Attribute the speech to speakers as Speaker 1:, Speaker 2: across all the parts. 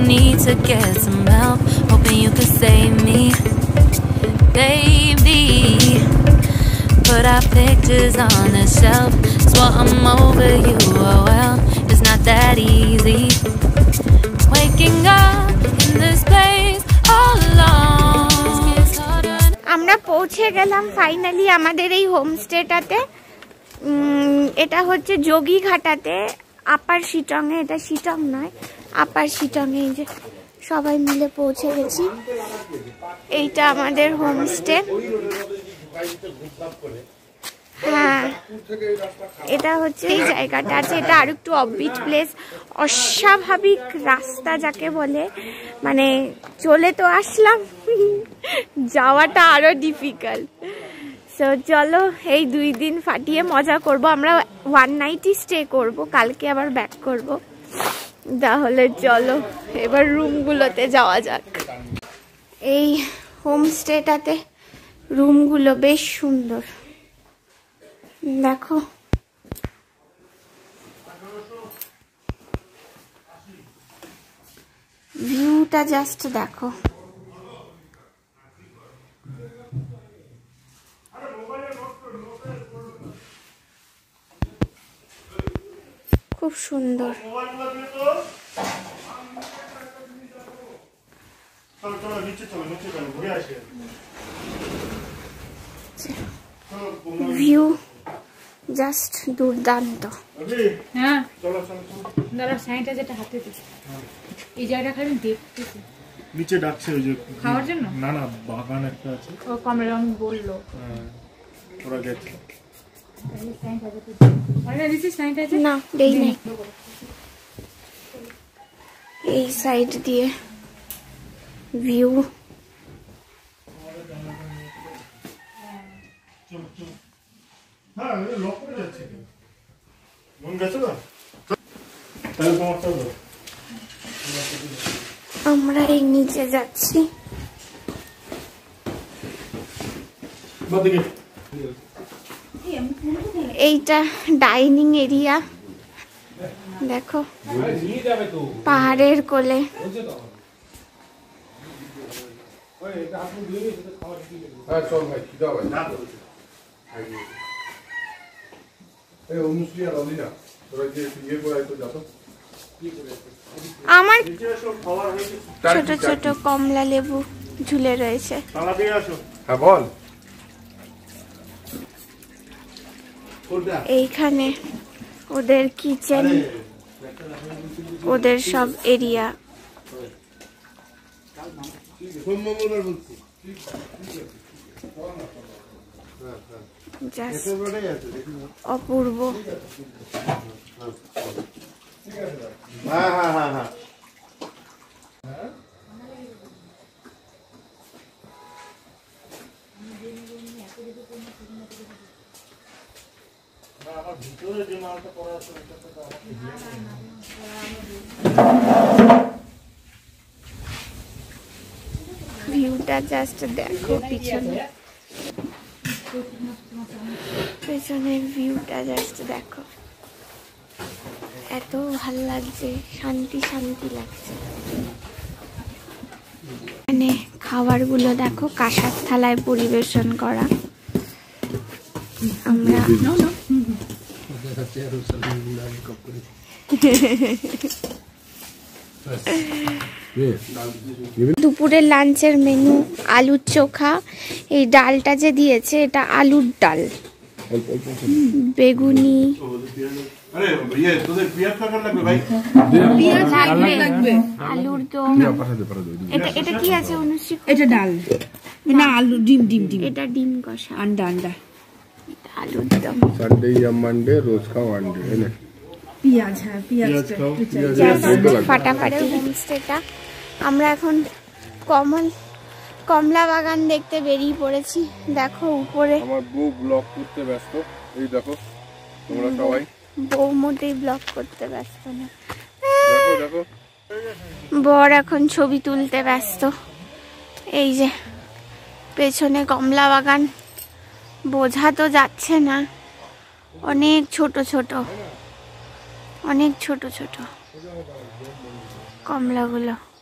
Speaker 1: need to get some help, hoping you could save me, baby. Put our pictures on the shelf, swore I'm over you, oh well, it's not that easy. Waking up in this place all alone.
Speaker 2: আমরা পৌঁছে গেলাম finally আমাদের এই হোমস্টেটাতে। এটা হচ্ছে যোগীঘাটাতে, আপার শিটংয়ে। এটা শিটং নয়, আপার শিটংয়ে। এই যে সবাই মিলে পৌঁছে গেছি। এইটা আমাদের হোমস্টে। হ্যাঁ, এটা হচ্ছে এই জায়গাটা আছে। এটা আর একটু অফবিট প্লেস, অস্বাভাবিক রাস্তা যাকে বলে। মানে চলে তো আসলাম, যাওয়াটা আরো ডিফিকাল্ট। সো চলো এই 2 দিন ফাটিয়ে মজা করব। আমরা 1 নাইটই স্টে করব, কালকে আবার ব্যাক করব। তাহলে চলো এবার রুমগুলোতে যাওয়া যাক। এই হোমস্টেটাতে রুমগুলো বেশ সুন্দর, দেখো। ভিউটা জাস্ট দেখো। খুব সুন্দর। ভিউ জাস্ট দুর্দান্ত।
Speaker 3: হ্যাঁ দাদা স্যানিটাইজারটা হাতে দিস। এই জায়গাটা খালি দেখতেছি
Speaker 4: নিচে ডাকছে ওই যে
Speaker 3: খাওয়ার জন্য।
Speaker 4: না না বাগান একটা আছে,
Speaker 3: ও কমলা রং বললো।
Speaker 4: ওরা গেছে।
Speaker 2: না দেই নাই। এই সাইড দিয়ে ভিউ।
Speaker 4: হ্যাঁ লক করে যাচ্ছে। মন গেছে না তাহলে তোমারটা দাও।
Speaker 2: আমরা এই নিচে যাচ্ছি। এইটা ডাইনিং এরিয়া, দেখো পাহাড়ের কোলে। আমার ছোট ছোট কমলা লেবু ঝুলে রয়েছে।
Speaker 4: হ্যাঁ বল।
Speaker 2: এইখানে ওদের কিচেন, ওদের সব এরিয়া। জাস্ট অপূর্ব।
Speaker 4: হ্যাঁ হ্যাঁ হ্যাঁ হ্যাঁ
Speaker 2: ভিউটা জাস্ট দেখো, পিছনে পেছনের ভিউটা জাস্ট দেখো। এত ভাল লাগছে, শান্তি শান্তি লাগছে। মানে খাবারগুলো দেখো কাঁসার থালায় পরিবেশন করা। আমরা দুপুরের লাঞ্চের মেনু আলুর চোখা। এই ডালটা যে দিয়েছে এটা আলুর ডাল, বেগুনি, আলুর দম। এটা কি আছে অনুষ্ঠিত?
Speaker 3: এটা ডাল না, আলু ডিম ডিম ডিম।
Speaker 2: এটা ডিম কষা,
Speaker 3: আন্ডা আন্ডা।
Speaker 2: আলুর দম।
Speaker 5: संडे या मंडे रोज का वनडे है ना।
Speaker 3: পেঁয়াজ, হ্যাঁ পেঁয়াজ
Speaker 2: ফাটাফাটি হোমস্টেটা। আমরা এখন কমলা বাগান দেখতে বেরিয়ে পড়েছি। দেখো উপরে
Speaker 5: আমার বউ ব্লগ করতে ব্যস্ত। এই দেখো তোমরা সবাই।
Speaker 2: বউ মোটেই ব্লগ করতে ব্যস্ত না।
Speaker 5: দেখো দেখো
Speaker 2: বর এখন ছবি তুলতে ব্যস্ত। এই যে পেছনে কমলা বাগান, বোঝা তো যাচ্ছে না। অনেক ছোট ছোট, অনেক ছোট ছোট কমলাগুলো।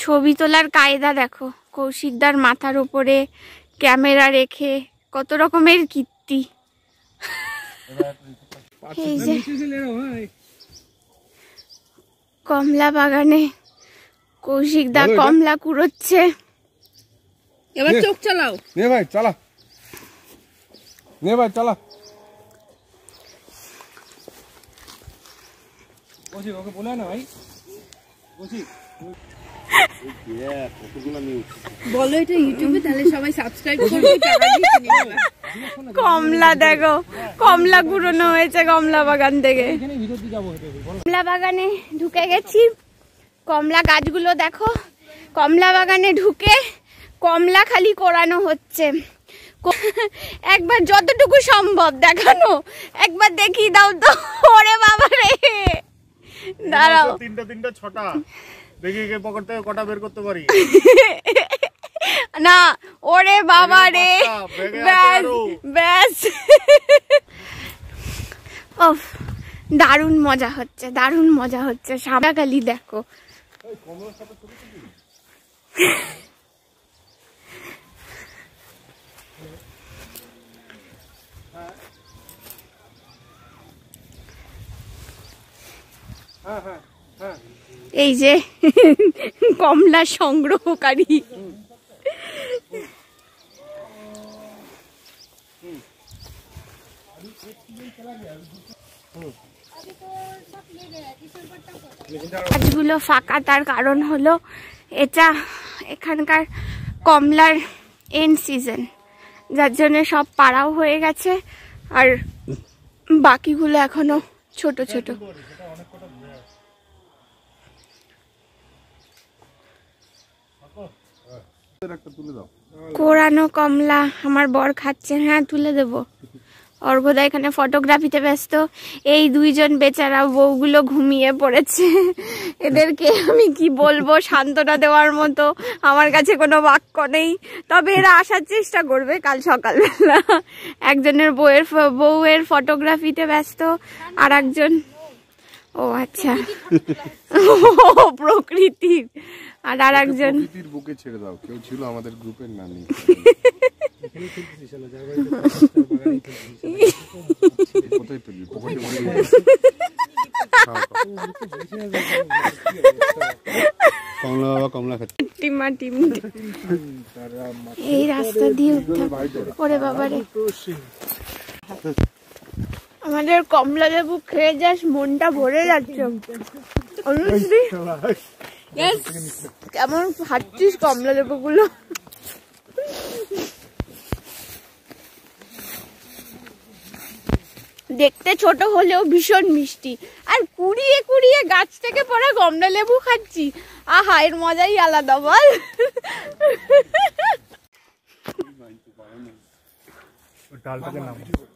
Speaker 2: ছবি তোলার কায়দা দেখো, কৌশিকদার মাথার উপরে ক্যামেরা রেখে কত রকমের কীর্তি। এই যে কমলা বাগানে কৌশিকদা কমলা কুড়োচ্ছে।
Speaker 3: এবার চোখ চালাও।
Speaker 5: নে ভাই চালা, নে ভাই চালা। কৌশিক ওকে বলে না ভাই, কৌশিক
Speaker 3: বলো এটা ইউটিউবে, তাহলে সবাই সাবস্ক্রাইব করবে, টাকা দিয়ে কিনে নেবে।
Speaker 2: কমলা দেখো, কমলা কুড়োনো হয়েছে কমলা বাগান থেকে। কমলা বাগানে ঢুকে গেছি, কমলা গাছগুলো দেখো। কমলা বাগানে ঢুকে কমলা খালি কোরানো হচ্ছে। একবার যতটুকু সম্ভব দেখানো, একবার দেখিয়ে দাও তো। ওরে বাবা রে, দাঁড়াও।
Speaker 4: তিনটা ছটা দেখি কে পকেট থেকে কটা বের করতে পারি
Speaker 2: না। ওরে বাবা রে, ব্যাস ব্যাস। ওফ, দারুণ মজা হচ্ছে, দারুণ মজা হচ্ছে। সাদাকালি দেখো। এই যে কমলা সংগ্রহকারী। গাছগুলো ফাঁকা, তার কারণ হলো এটা এখানকার কমলার এন্ড সিজন, যার জন্য সব পাড়াও হয়ে গেছে আর বাকিগুলো এখনো ছোট ছোট। কোরানো কমলা আমার বর খাচ্ছে। হ্যাঁ তুলে দেবো। অর্ঘদা এখানে ফটোগ্রাফিতে ব্যস্ত। এই দুইজন বেচারা বউগুলো ঘুমিয়ে পড়েছে। এদেরকে আমি কি বলবো সান্ত্বনা দেওয়ার মতো, আমার কাছে কোনো বাক্য নেই। তবে এরা আসার চেষ্টা করবে কাল সকালবেলা। একজনের বউয়ের ফটোগ্রাফিতে ব্যস্ত, আর একজন ও আচ্ছা প্রকৃতির, আর একজন
Speaker 5: প্রকৃতির বুকে ছেড়ে দাও। কেউ ছিল আমাদের গ্রুপের নানি। কোথায় তুলবি? পকেটে মরে গেছে। কমলা বাবা কমলা খাচ্ছে।
Speaker 2: টিমা টিম এই রাস্তা দিয়ে উঠতে। ওরে বাবারে, আমাদের কমলা লেবু খেয়ে জাস্ট মনটা ভরে যাচ্ছে। অনুশ্রী কেমন খাচ্ছিস কমলা লেবু গুলো? দেখতে ছোট হলেও ভীষণ মিষ্টি, আর কুড়িয়ে কুড়িয়ে গাছ থেকে পড়া কমলা লেবু খাচ্ছি। আহা, এর মজাই আলাদা বল।
Speaker 4: ডালটাকে নামা,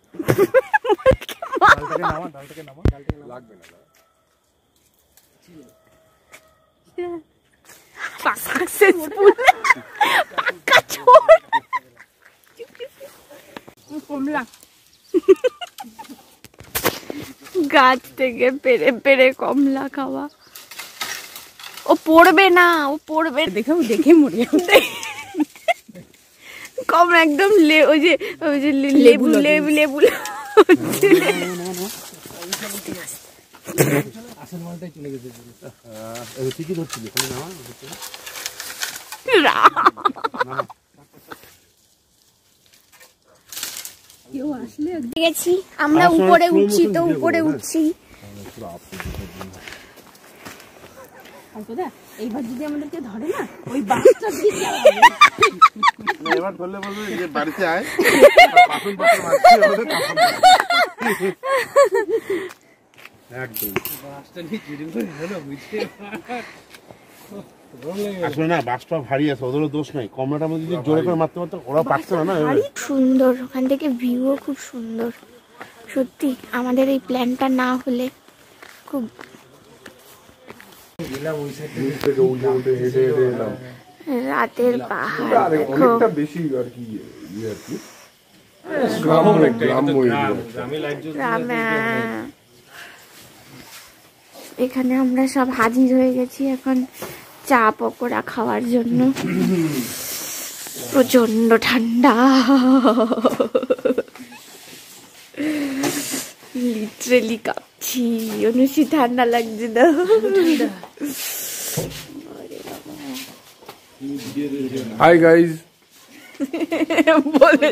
Speaker 4: ডালটাকে নামা, লাগবে না।
Speaker 2: গাছ থেকে পেরে পেরে কমলা খাওয়া। ও পড়বে না, ও পড়বে
Speaker 3: দেখে মরে
Speaker 2: কম একদম। ওই যে লেবু লেবু লেবু গেছি আমরা। উপরে উঠছি তো, উপরে উঠছি।
Speaker 3: এইবার যদি আমাদেরকে ধরে না, ওই বাসটা দিয়ে
Speaker 5: এবার ধরলে বলবে যে বাড়িতে আয়।
Speaker 4: আসলে না বাসটা ভারী আছে, ওদেরও দোষ নাই। কমলাটার মধ্যে যদি জোরে করে মারতে পারতো, ওরা পারছে না।
Speaker 2: সুন্দর, ওখান থেকে ভিউও খুব সুন্দর। সত্যি আমাদের এই প্ল্যানটা না হলে খুব রাতের পাহাড় দেখো। এখানে আমরা সব হাজির হয়ে গেছি। এখন চা পকোড়া খাওয়ার জন্য। প্রচন্ড ঠান্ডা, লিটারেলি কাঁপছি। অনুষি ঠান্ডা লাগছে না?
Speaker 5: হাই গাইজ
Speaker 2: বলে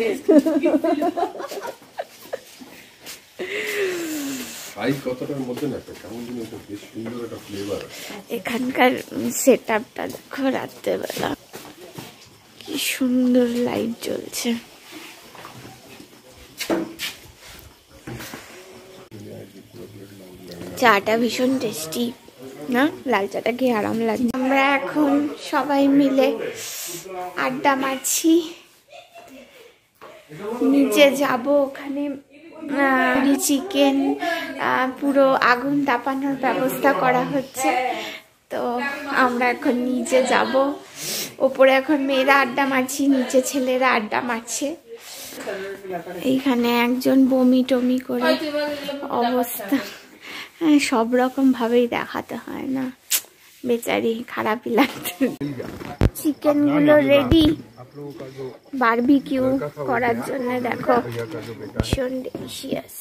Speaker 2: এখানকার সেট আপটা দেখো, রাত্রেবেলা কি সুন্দর লাইট জ্বলছে। চাটা ভীষণ টেস্টি না? লাল চাটা খেয়ে আরাম লাগে। আমরা এখন সবাই মিলে আড্ডা মারছি। নিচে যাব, ওখানে চিকেন পুরো আগুন তাপানোর ব্যবস্থা করা হচ্ছে। তো আমরা এখন নিচে যাব। ওপরে এখন মেয়েরা আড্ডা মারছি, নিচে ছেলেরা আড্ডা মারছে। এইখানে একজন বমি টমি করে অবস্থা, সব রকম ভাবেই দেখাতে হয় না, বেচারি খারাপই লাগছে। চিকেন গুলো রেডি বারবিকিউ করার জন্য, দেখো ভীষণ ডেলিশিয়াস,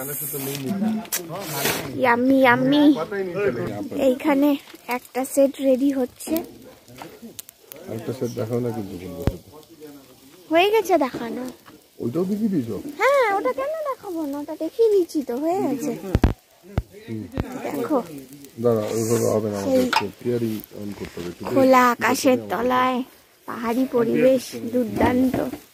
Speaker 2: ইয়াম্মি ইয়াম্মি। এইখানে একটা সেট রেডি হচ্ছে। হয়ে গেছে দেখানো।
Speaker 5: ওইটাও দেখিয়ে দিয়েছো?
Speaker 2: হ্যাঁ, ওটা কেন দেখাবো না, ওটা দেখিয়ে দিচ্ছি তো, হয়ে গেছে। দেখো খোলা আকাশের তলায় পাহাড়ি পরিবেশ, দুর্দান্ত।